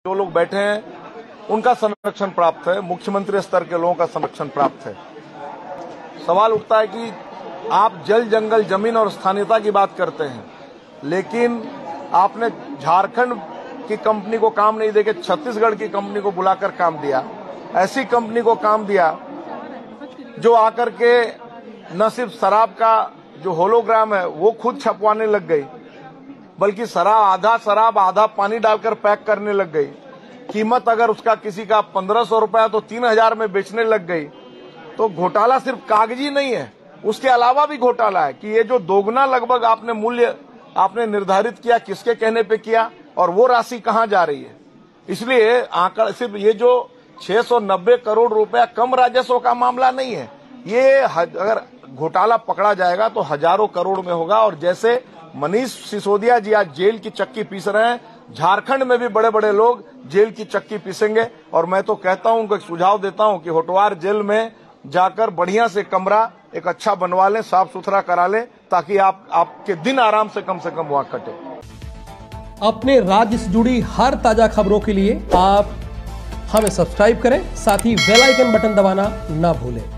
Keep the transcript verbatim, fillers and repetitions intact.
जो लोग बैठे हैं उनका संरक्षण प्राप्त है, मुख्यमंत्री स्तर के लोगों का संरक्षण प्राप्त है। सवाल उठता है कि आप जल, जंगल, जमीन और स्थानीयता की बात करते हैं, लेकिन आपने झारखंड की कंपनी को काम नहीं देके छत्तीसगढ़ की कंपनी को बुलाकर काम दिया। ऐसी कंपनी को काम दिया जो आकर के न सिर्फ शराब का जो होलोग्राम है वो खुद छपवाने लग गई, बल्कि शराब आधा शराब आधा पानी डालकर पैक करने लग गई। कीमत अगर उसका किसी का पंद्रह सौ रुपया तो तीन हजार में बेचने लग गई। तो घोटाला सिर्फ कागजी नहीं है, उसके अलावा भी घोटाला है कि ये जो दोगुना लगभग आपने मूल्य आपने निर्धारित किया, किसके कहने पे किया और वो राशि कहां जा रही है। इसलिए आंकड़ा सिर्फ ये जो छह सौ नब्बे करोड़ रुपया कम राजस्व का मामला नहीं है, ये अगर घोटाला पकड़ा जाएगा तो हजारों करोड़ में होगा। और जैसे मनीष सिसोदिया जी आज जेल की चक्की पीस रहे हैं, झारखंड में भी बड़े बड़े लोग जेल की चक्की पीसेंगे। और मैं तो कहता हूं, उनको एक सुझाव देता हूं कि होटवार जेल में जाकर बढ़िया से कमरा एक अच्छा बनवा लें, साफ सुथरा करा लें, ताकि आप आपके दिन आराम से कम से कम वहां कटे। अपने राज्य से जुड़ी हर ताजा खबरों के लिए आप हमें सब्सक्राइब करें, साथ ही बेल आइकन बटन दबाना ना भूलें।